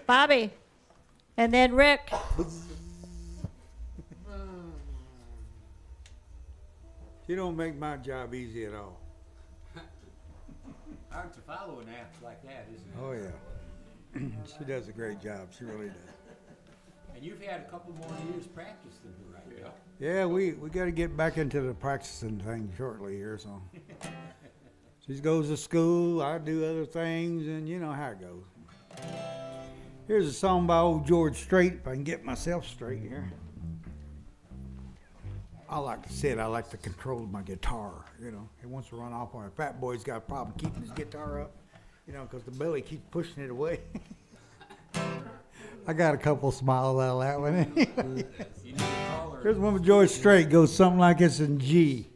Bobby. And then Rick. You don't make my job easy at all. Hard to follow an act like that, isn't it? Oh, yeah. She does a great job. She really does. And you've had a couple more years practice than her, right? Yeah, we got to get back into the practicing thing shortly here, so. She goes to school, I do other things, and you know how it goes. Here's a song by old George Strait, if I can get myself straight here. I like to sit, I like to control my guitar, you know. He wants to run off on it. Fat boy's got a problem keeping his guitar up, you know, because the belly keeps pushing it away. I got a couple smiles out of that one. Here's one with George Strait, goes something like this in G.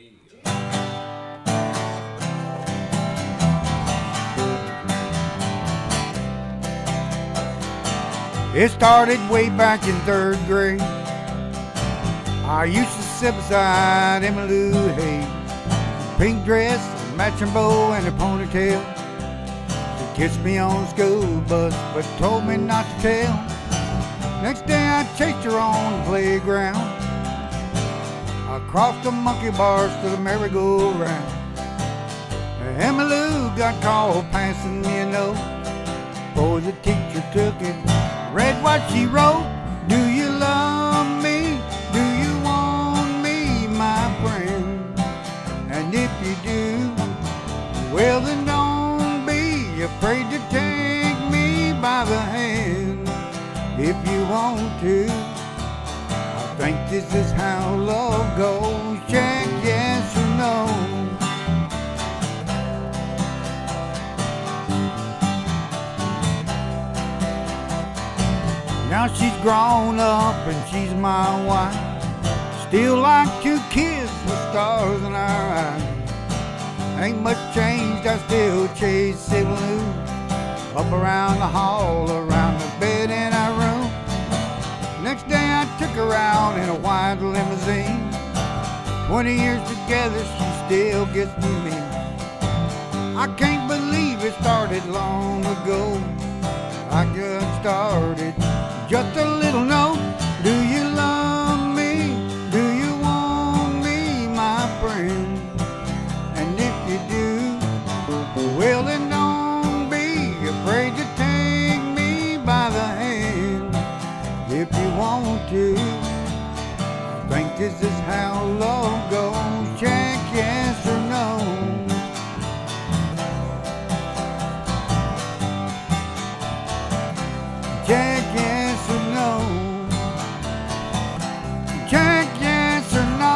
It started way back in 3rd grade. I used to sit beside Emma Lou Hay, pink dress, a matching bow, and a ponytail. She kissed me on the school bus, but told me not to tell. Next day I chased her on the playground. I crossed the monkey bars to the merry-go-round. Emma Lou got called passing me a note. Boy, the teacher took it, read what she wrote. Do you love me? Do you want me, my friend? And if you do, well then don't be afraid to take me by the hand. If you want to, I think this is how love goes. Check yes or no. Now she's grown up and she's my wife. Still like 2 kids with stars in our eyes. Ain't much changed, I still chase Sable Lou up around the hall, around the bed in our room. Next day I took her out in a white limousine. 20 years together, she still gets me mean. I can't believe it started long ago. I just started. Just a little note. Do you love me? Do you want me, my friend? And if you do, well then don't be afraid to take me by the hand. If you want to, I think this is how love goes. Check yes or no. Check yes or no. Check yes or no.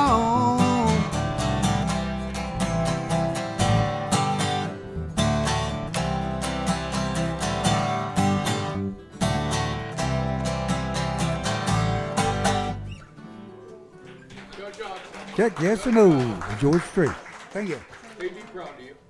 Check yes or no. George Strait. Thank you. They'd be proud of you.